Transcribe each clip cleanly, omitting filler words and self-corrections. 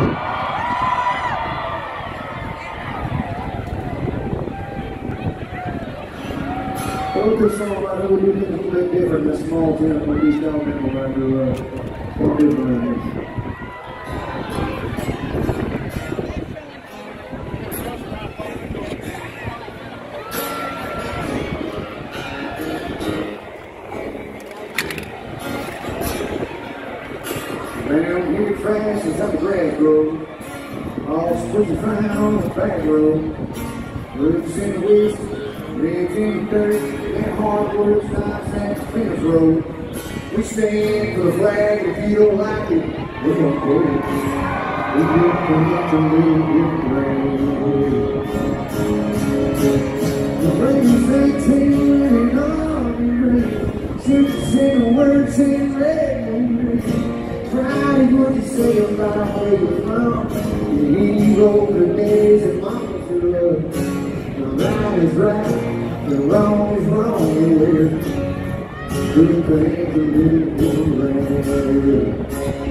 Well, this song right here, we do things a little bit different in a small town where these young people around grew up. What different around here? Man, you get fast as how the grass grows. All switching fine on the back road. Roots in the west, ribs in the dirt, and hardwood stops at the fence road. We stand for the flag. If you don't like it, we don't care. We get connect to live different ways. The rain's 18 and on the rain. Six in words in red and green. Pride, what you say about where you're from. The hero, the days and mama's who love. The right is right, the wrong is wrong. Good things are living in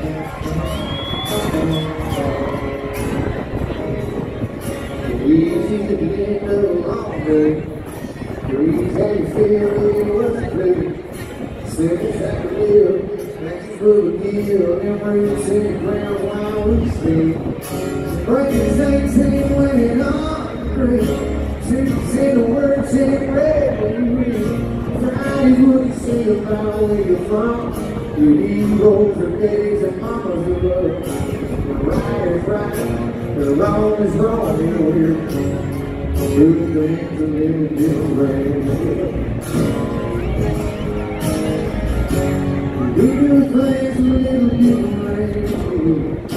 easy to get a long day. Breeze how you feel in what's the place. Cities have to live, next for the deal. And roots in the ground while we stay. Breakers 18 when it on green. Six in the words in red and green. Pride is what you say about where you're from. Your heroes are days and mamas who love. The right is right, the wrong is wrong. You know we're doing things a little different ways. We do things a little different ways.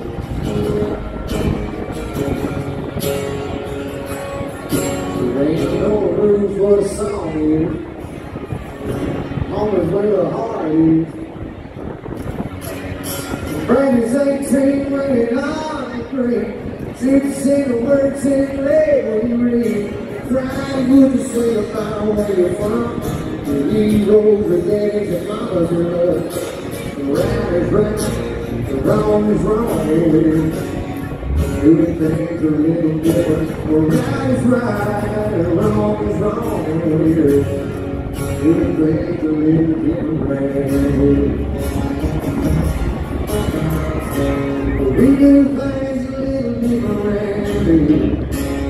There ain't no room for a song here. Mama's where the heart is. Brady's 18 when it on the green. Six in the words in red when you read. Pride, what you say about where you're from. The heroes are daddies and mamas are love. The right is right, the wrong is wrong. Doing things a little different. The right is right, the wrong is wrong. Doing things a little different. We do things a little different.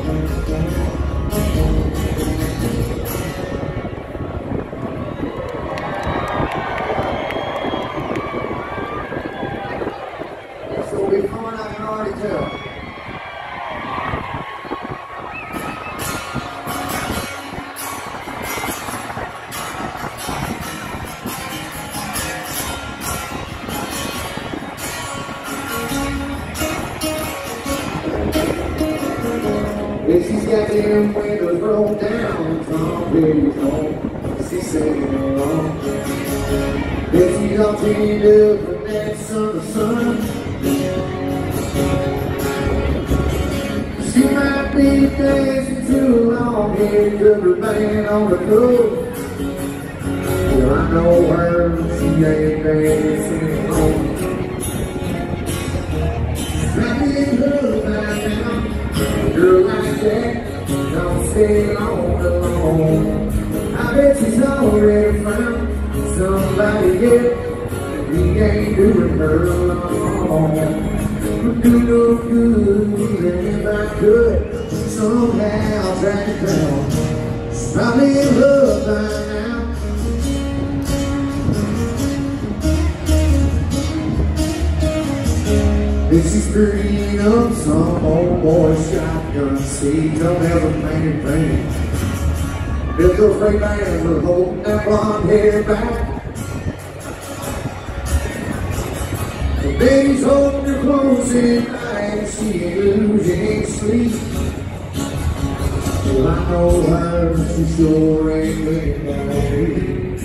So we're coming, I can already tell. If she's got them windows rolled down, Tom Brady's home. She's singing along. If she's all cleaned up from that summer sun, she might be dancing too long. Head covered band on the coast. Well, I know her, she ain't dancing home. Might be in love right now. A girl like that don't stay long alone. I bet she's already found somebody yet. He ain't doing her alone. Would do no good even if I could somehow track it down. She's probably in love by now. If she's pretty up some old boy shotgun seat, don't ever make it pain. If those great bands will hold that blonde hair back. The baby's holding her close at night, she ain't losing any sleep. Well, I know her, she sure ain't looking like me.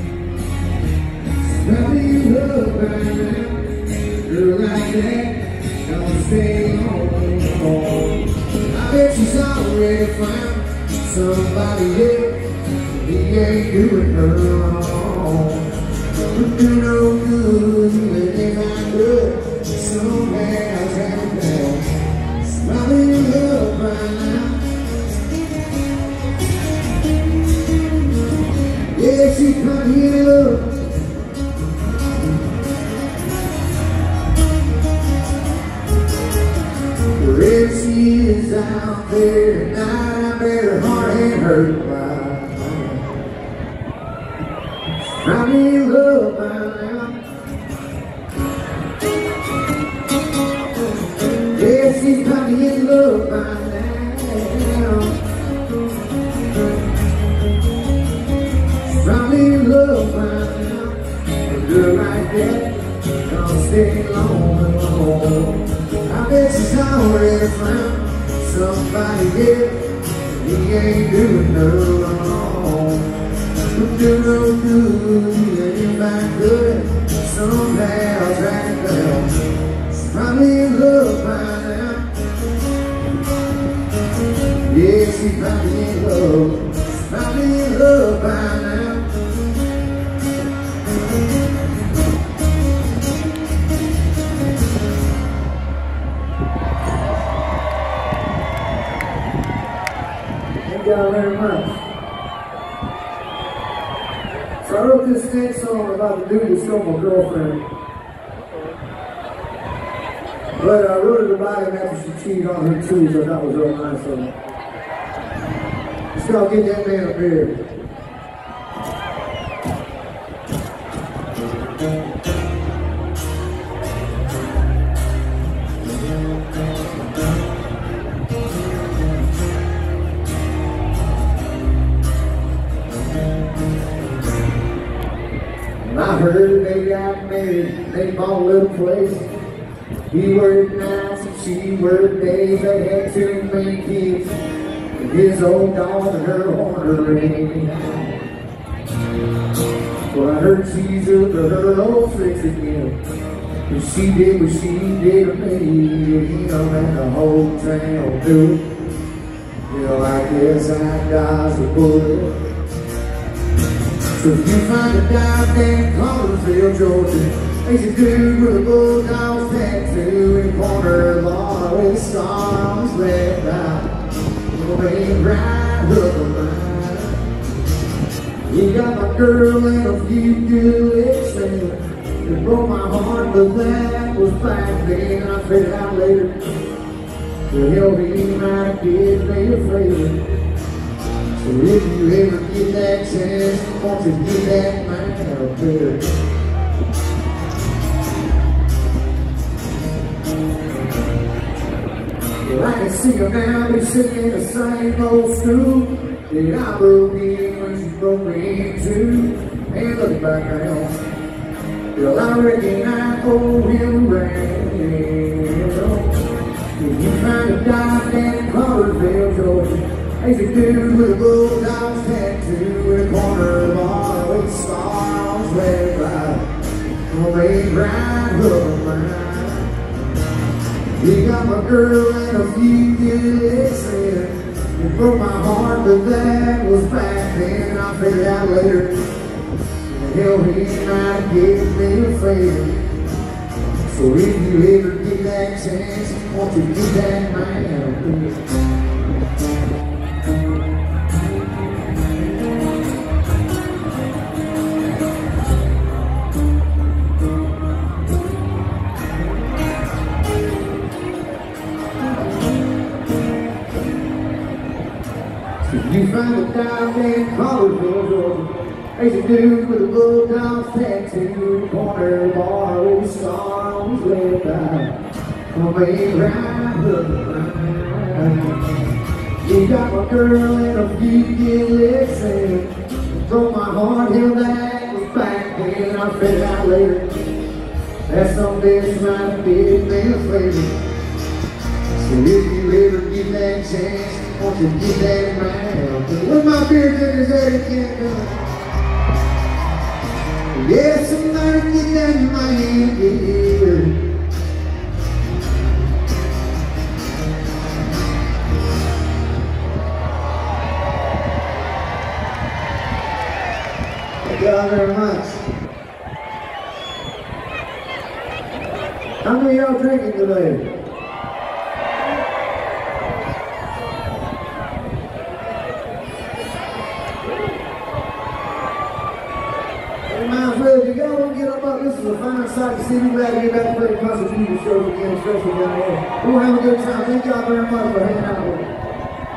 Probably in love right now. Girl like that, don't stay home. I bet she's already found somebody else. He ain't doing her wrong. Would do no good even if I could somehow. Yes, she's probably in love by now. She's probably in love by now. A girl like that don't stay long and long. I bet she's already found somebody else. He ain't doing no wrong. Don't do no good, he ain't back good. Somehow track down. She's probably in love by now. Yeah, she's probably in love. She's probably in love by now. Thank y'all very much. So I wrote this next song about the dude that stole my girlfriend. But I wrote it about him after she cheated on her too, so that was real nice of him. Let's go get that man a beer. I heard they got married, they bought a little place. He worked nights and she worked days. They had too many kids, and his old dog and her ornery. Well, I heard she's up to her old tricks again, and she did what she did to me. You know, and the whole town knew it. You know, I guess I dodged a bullet. So if you find a dive in Cartersville, Georgia, there's a dude with a bulldog's tattoo in the corner of all with a star on his left eye. Oh, ain't right hook of mine. He got my girl and a few good licks in. It broke my heart, but that was back then. I figured out later, the hell he might give me a favor. So if you ever get that chance, won't you give that man a beer? Well, I can see her now, be sitting in the same old stool that I broke in when she broke me in two. And look back now, well, I reckon I owe him around. If you find a dive in Cartersville, Georgia, there's a dude with a bulldog's tattoo in the corner of the bar with a star on his left eye. Oh, ain't right hook of mine. He got my girl and a few good licks in. It broke my heart, but that was back then. I figured out later, hell, he might give me a favor. So if you ever get that chance, won't you give that man a beer? You find a dive in Cartersville, Georgia. There's a dude with a bulldog's tattoo in the corner bar with a star on his left eye. Oh, ain't right hook of mine. You got my girl and a few good licks in. Broke my heart, hell, that was back then. I figured out later that some bitch might give me a favor. So if you ever get that chance, won't you get that man? Where my beer drinkers at again? Yes, somebody get that man here. Thank y'all very much. How many of y'all drinking today? If y'all want to get up, this is a fine sight to see. We're glad to get back to play concert TV shows again, especially down here. We'll have a good time. Thank y'all very much for hanging out with us.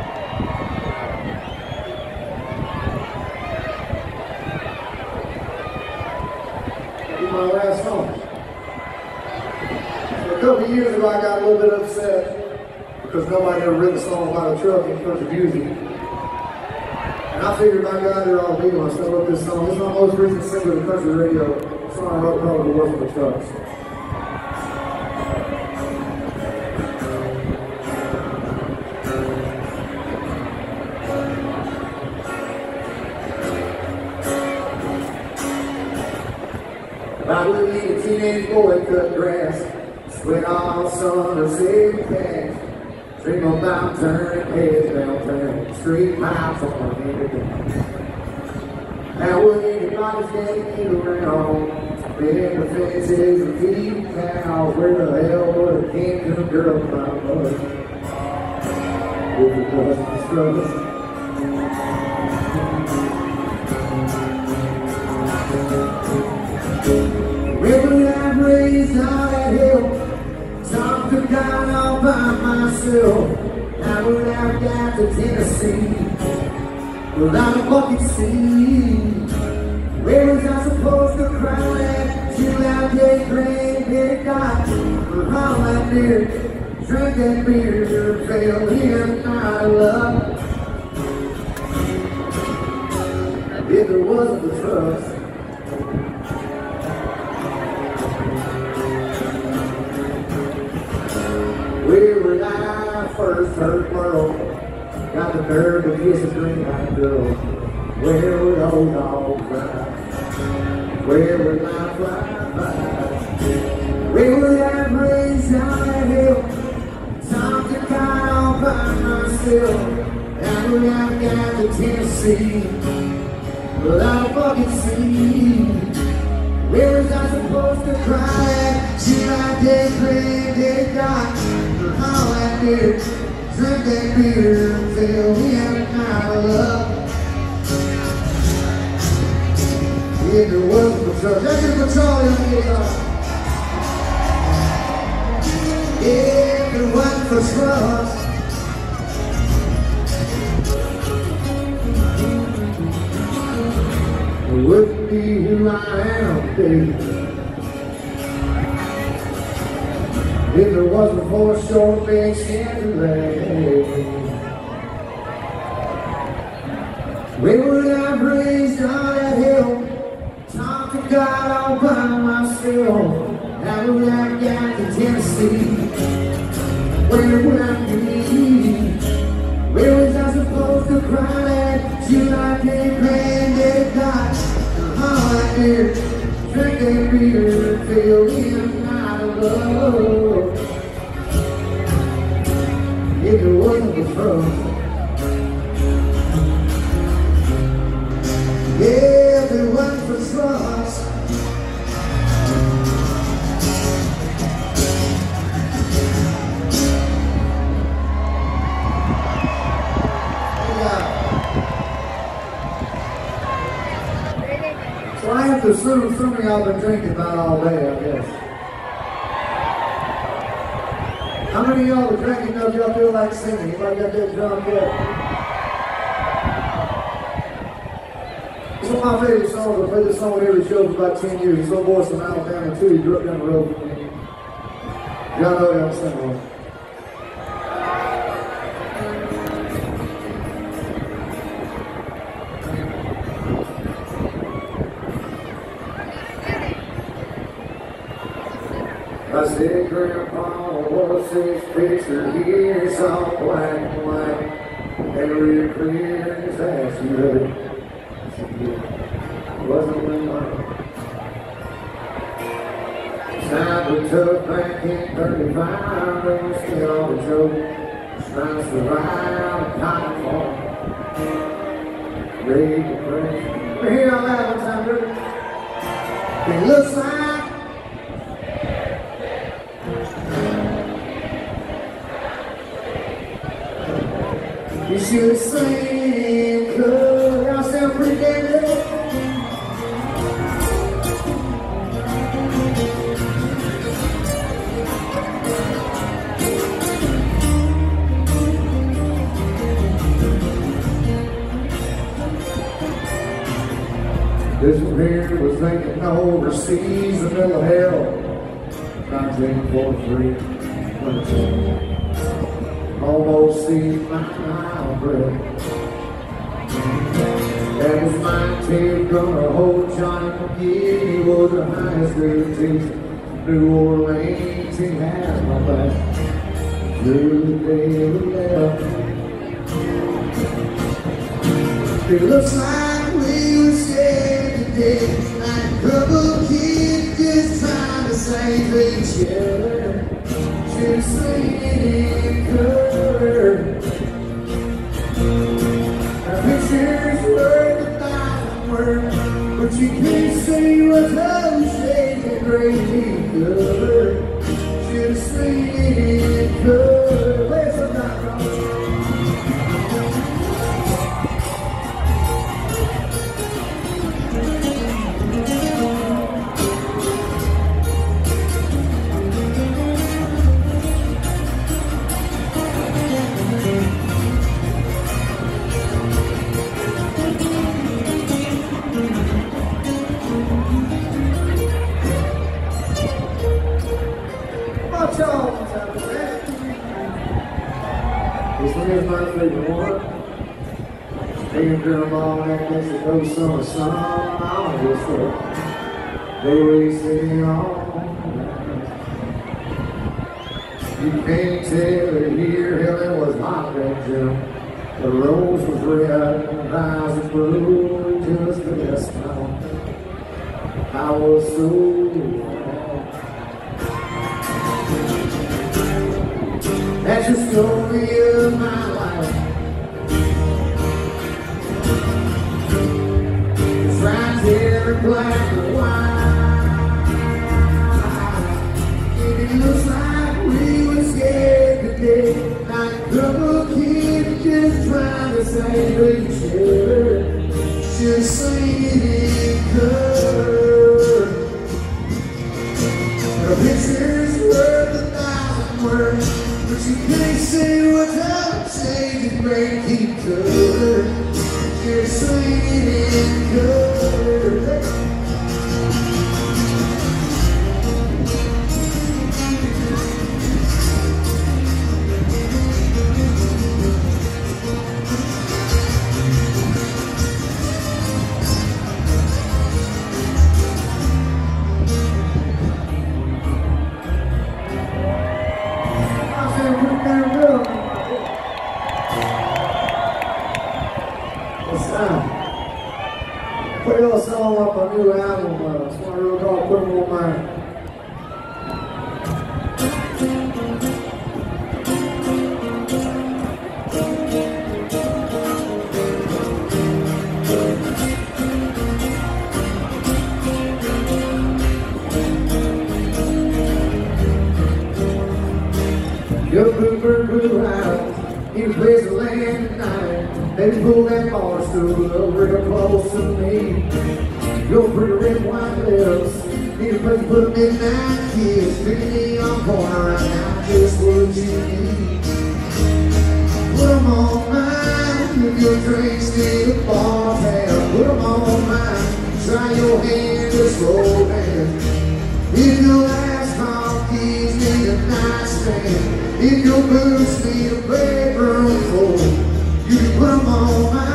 This is my last song. So a couple years ago, I got a little bit upset. because nobody ever written a song about a truck in country music. And I figured my God, they're all legal. So I wrote this song. This is my most recent single to country radio. It's song I wrote called The Work of the Trucks. I would be a teenage boy cut grass, sweat all summer, save cash, dream about turning heads downtown, street miles on my head. How would anybody's daddy get around, bend the fences and feed cows? Where the hell would a kingdom girl find us? If it wasn't struggle. River that raised on that hill, talked to God all by myself. How would I got to Tennessee without a bucket seat? Where was I supposed to cry at? Chill out, get great, get got for all that beer, drink that beer, fail here, not love. If there wasn't the trust. Where I first heard world, got the nerve to kiss a green-eyed girl. Where would old dogs ride? Where would life fly by? Where would I raise down that hill? Time to God all by myself. How would I got to Tennessee without a bucket seat? Where was I supposed to cry at? Should I get clean, get got? All that beer, drink that beer until we have a night of love. If there wasn't for trust, that's just petroleum guitar. If there wasn't for trust, I wouldn't be who I am today. If there wasn't for a short big Chevrolet, where would I raised on that hill? Talk to God all by myself. How would I got to Tennessee? Where would I be? Where was I supposed to cry at? Should I get granddad got all that beer, drink that beer, feel him not alone. If it wasn't the trust, yeah, if it wasn't for trust, so I have to assume some of y'all been drinking about all day, I guess. How many of y'all are drinking enough y'all feel like singing? Anybody got that drunk yet? It's one of my favorite songs. I played this song at every show for about 10 years. This little boy from Alabama too. He grew up down the road from me. Y'all know y'all sing one. I said, Grandpa, what's this picture here? It's all black and white, and real clear as ass. You ready? Wasn't the money. Time we took back in 35, and we're still on the joke. Trying to survive a cotton farm. Great depression. We hear all that one time, baby. It looks like you should have seen, cause y'all sound pretty damn good. This one here was thinking overseas, the middle of hell. 1943. almost see my breath. That was my tail gonna hold Johnny McGee. He was the highest grade teacher. New Orleans, he had my back through the day we left. It looks like we were scared to death, like a couple kids just trying to save each other. Just singing in color. Our pictures worth 1,000 words, but you can't see what's shaded great deep color. Just singing in color. Play some night, Ron. This one is my favorite one. Taking drum all that Mexico summer sun. I was there. They were singing all night. You can't tell it here. Hell, it was hot that Jim. The rose was red and the eyes were blue. Just the best now. I was so that's the story of my life. It's right there in black and white. It looks like we were scared to death, like a couple kids just trying to save each other. Just singing in color. The picture's worth 1,000 words, but you can't say without changing great deep color. You're singing in color. Put a little song up on a new album. It's one real called Put 'Em On Mine. Go Bluebird Blue House, he plays the land at night. They pull that bar stool up real close to me. Go pretty red white lips, need a place to put a midnight kiss. Picking on corner right now, just what you need. Put 'em on mine, if your drinks need a bar tab. Put 'em on mine, try your hand to slow down. If your last call keys need a nightstand, if your boots need a bedroom full, you can put 'em on mine.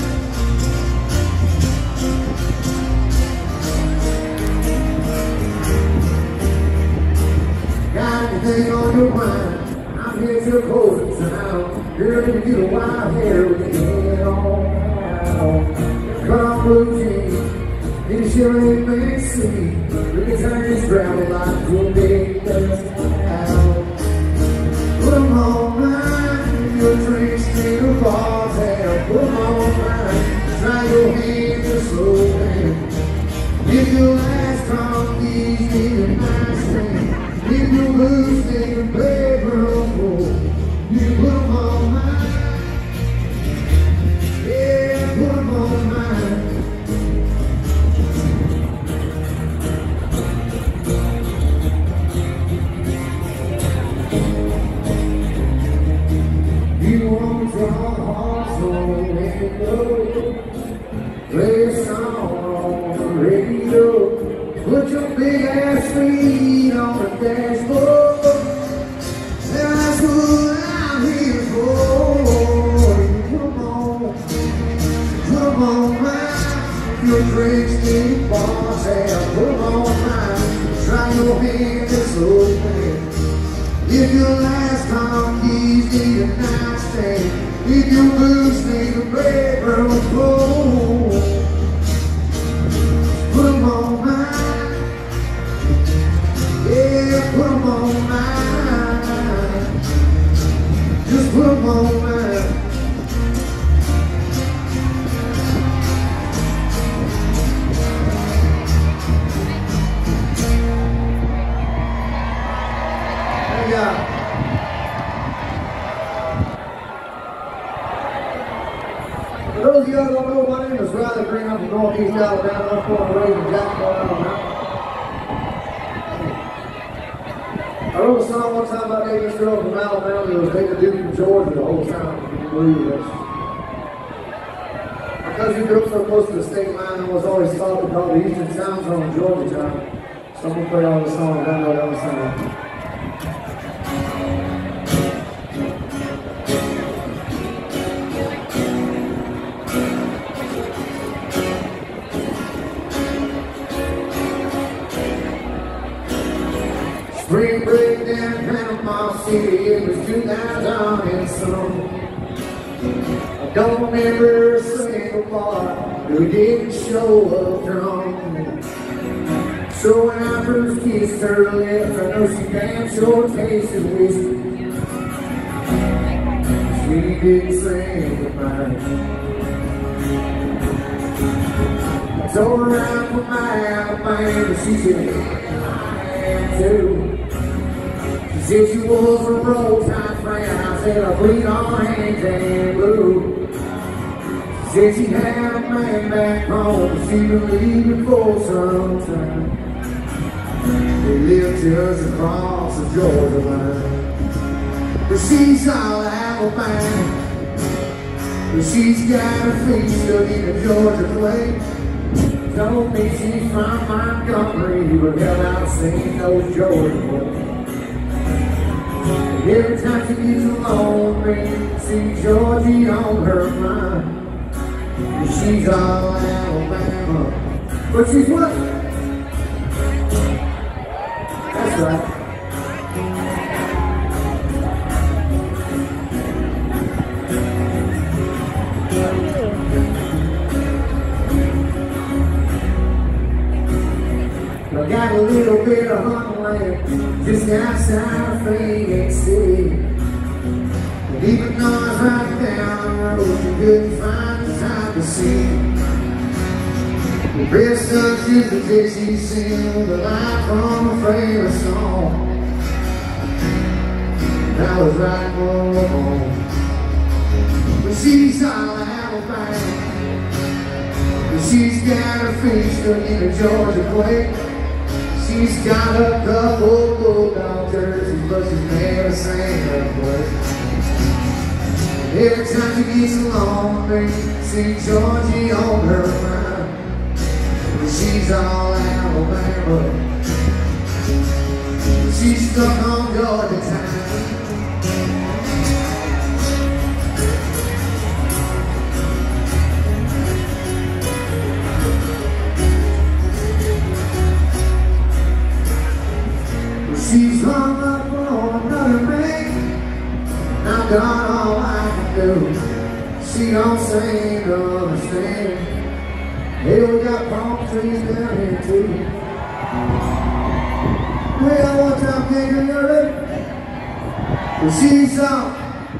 Got anything on your mind? I'm here till closing time. Girl, if you get a wild hair with your head on out. Cut off blue jeans, it sure ain't messy. We can turn this gravel like a big dust out. Put 'em on mine, your drinks need a bar tab. Put 'em on mine, try your hand to slow down. If your last call keys need a nightstand, if your boots need a bedroom full, you put 'em on mine. Yeah, put 'em on mine. You want your heart so window, play a song on the radio, put your big ass feet on the dashboard. That's what I'm here your last car keys need a nightstand, if your boots need a bedroom floor, put them on mine. Yeah, put them on mine. Just put them on mine. For those of you that don't know, my name is Riley Green. I'm from Northeast Alabama. I'm born and raised in Jacksonville, Alabama. I wrote a song one time about dating this girl from Alabama that was dating a dude from Georgia the whole time. Can you believe this? Because we grew up so close to the state line, I was always thought to call the Eastern Time Zone Georgia time. So I'm going to play all the songs. I know that was song. Spring break down in Panama City, it was 2000 and some. I don't remember a single bar that we didn't show up drunk. So when I first kissed her lips, I know she damn sure tasted whiskey. She didn't say goodbye. I told her I'm from Alabama, she said, I am too. She said she was a roll tide friend. I said I bleed on hands and blue. She said she had a man back home. She believed it for some time. They lived just across the Georgia line. But she's all Alabama. But she's got her feet stuck in a Georgia clay. Told me she's from Montgomery, but hell, I've seen those Georgia boys. Every time she gets alone with me, see Georgie on her mind. And she's all Alabama, but she's what? That's right. I got a little bit of hunting land just outside of Phoenix City. And even though I was right down the road, you couldn't find the time to see. The best of is the Dixie sing the line from a favorite song. And I was right home. But she's all Alabama. But she's got her feet stuck in a Georgia clay. She's got a couple bulldog jerseys, but she's never sang her play. Every time she gets along with me, see Georgie on her mind. But she's all Alabama. She's stuck on Georgia time. She's hung up on another man. I've done all I can do. She don't seem to understand. Hey, we got palm trees down here too. Well, one time, nigga, you ready? Well, she's on.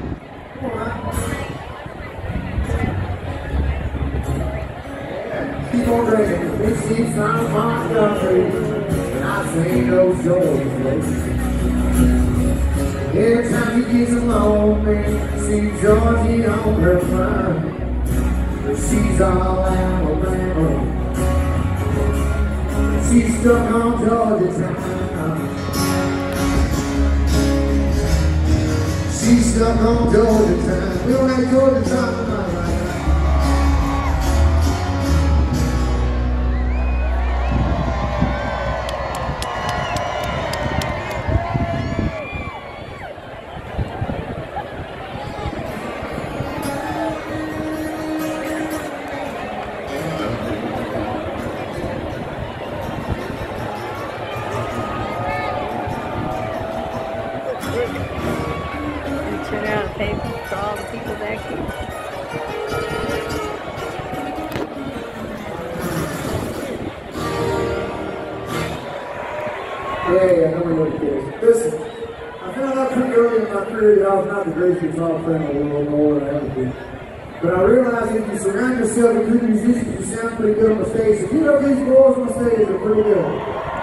Keep on drinking. She's from Montgomery. I seen those Georgia places. Every time she gets alone, man, see Georgie on her mind. But she's all Alabama. She's stuck on Georgia time. She's stuck on Georgia time. We don't have Georgia time tonight. with this. Listen, I found out pretty early in my career that I was not the greatest guitar player in the world, nor would I ever be. But I realized if you surround yourself with good musicians, you sound pretty good on the stage. So you know these boys on the stage are pretty good.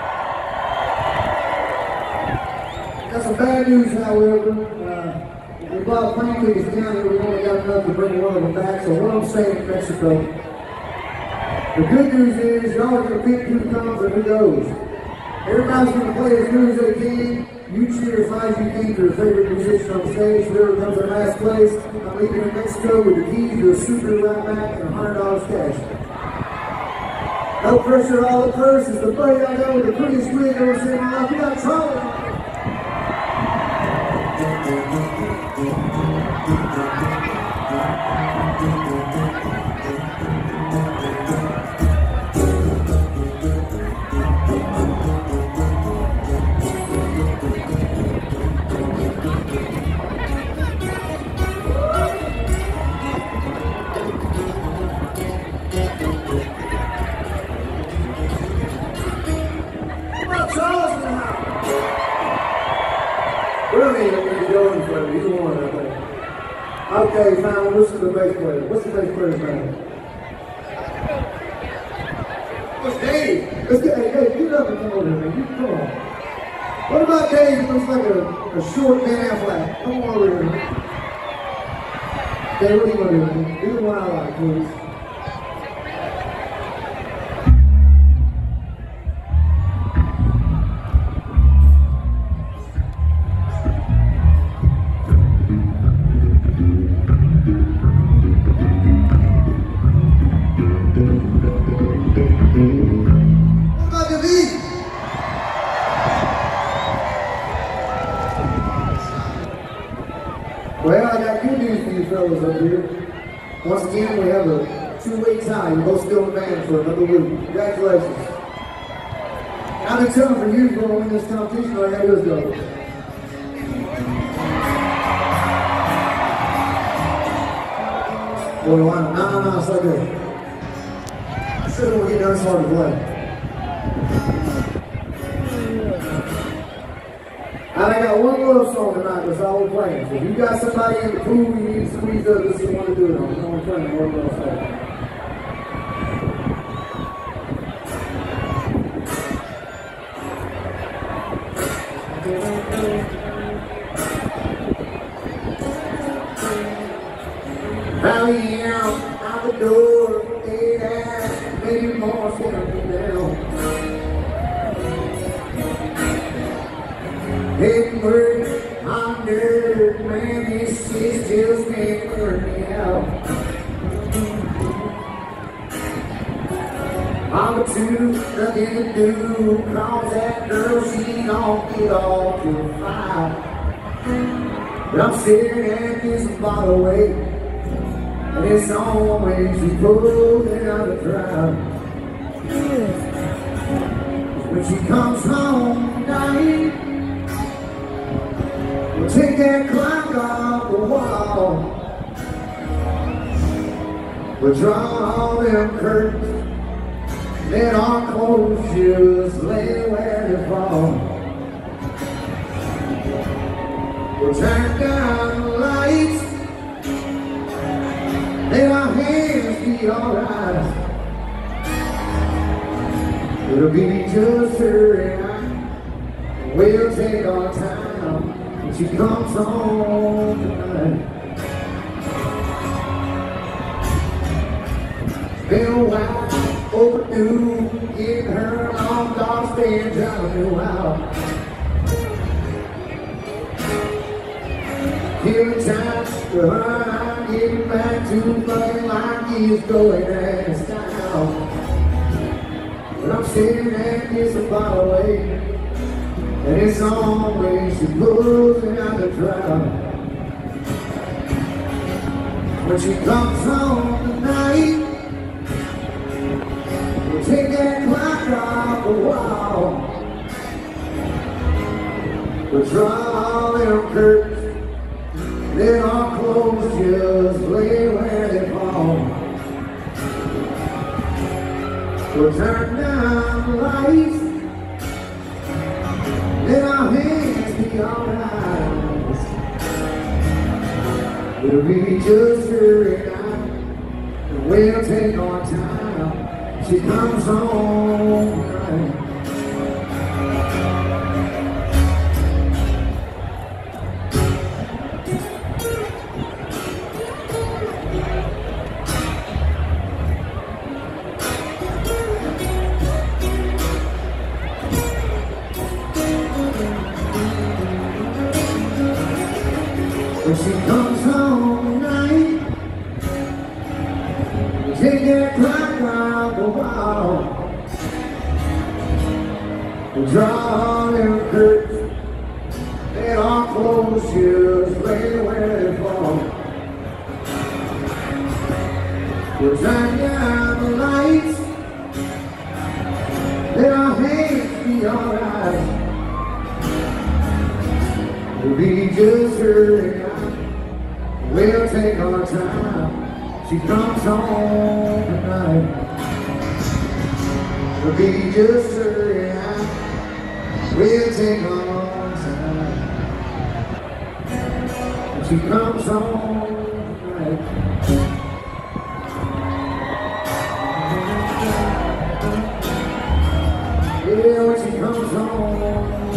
Got some bad news, however. Bob Franklin is down here. We only got enough to bring one of them back. So what I'm saying in Mexico, the good news is y'all are going to pick who comes and who goes. Everybody's going to play as good as they can. You cheer as high as you can to your favorite musician on stage. Whoever comes in last place, I'm leaving in Mexico with the keys to a super right back and $100 cash. No pressure, all the first is the buddy I got with the prettiest wig I've ever seen in my life. We got Charlie. Okay, fine, listen to the bass player. What's the bass player's name? What's Dave? Let's get, hey, get up and come over here, man. Come on. What about Dave who looks like a short Ben Affleck? Come on over here. Dave, what do you want to do, man? Do the one I like, please. Well, I got good news for you fellas up here. Once again, we have a 2-week tie. You're both still in the band for another week. Congratulations. I've been telling for years going to win this competition, all I gotta do is go. Boy, no, it's okay. I said when we get done, it's hard to play. I got one love song tonight, that's all we're playing. So if you got somebody in the pool you need to squeeze up, this is the one to do it on. We're only playing one love song. Found me out the door, they asked, maybe more scared me down. Edward, I'm dirty, man, this shit just can't burn me out. I'm too nothing to do, cause that girl, she don't get off till 5. But I'm staring at this bottle of weight, and it's on when she pulls it out of drive. When she comes home tonight, we'll take that clock off the wall. We'll draw all them curtains, let our clothes just lay where they fall. We'll turn down the lights, let our hands be alright. It'll be just her and I, we'll take our time when she comes home tonight. Been a while overdue, getting her on dog stand, driving me wild. Feeling time for her, I'm getting back to fucking like he's going out of style. But I'm sitting at this bottle away, and it's on when she pulls me out the drive. When she comes home tonight, we'll take that clock off the wall. We'll draw all them curtains, let our clothes just lay where they fall. We'll turn down the lights, let our hands We'll be just her and I, and we'll take our time. She comes home tonight. When she comes home tonight, we take that clock out the wall. We draw them curtains, let our clothes just lay where they fall. We'll turn down the lights, let our hands be alright. We'll be just her and I, we'll take our time. She comes home tonight. We'll be just her and I, we'll take our time. She comes home tonight. Yeah, when she comes home.